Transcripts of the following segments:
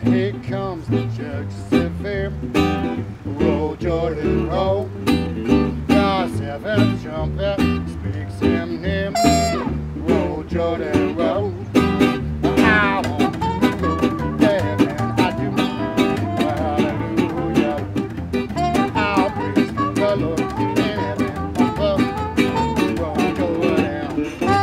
Here comes the judge severe. Roll, Jordan, roll. The seventh trumpet speaks him near. Roll, Jordan, roll. I want to go to heaven. I do. Hallelujah. I'll praise the Lord in heaven above. Roll, Jordan.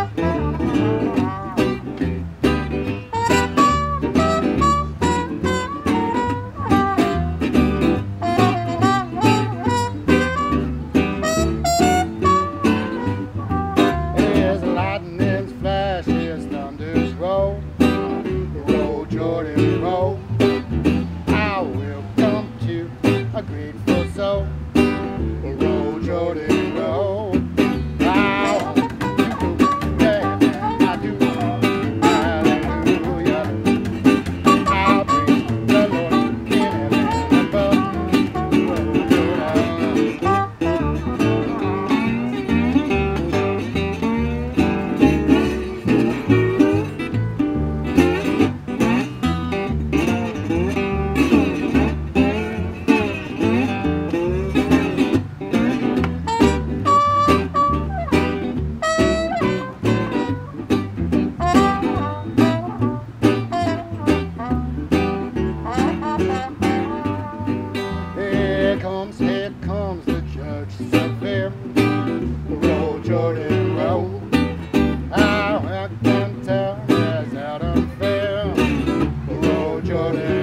There's lightning's flashes, thunders roll. Roll, Jordan, roll. I will come to a grateful soul. Roll, Jordan, roll. I want to go to heaven. I do. Hallelujah. I'll praise the Lord in heaven above. Roll, Jordan. Here comes the judge severe. Roll, Jordan, roll. I can tell that's out unfair. Roll, Jordan.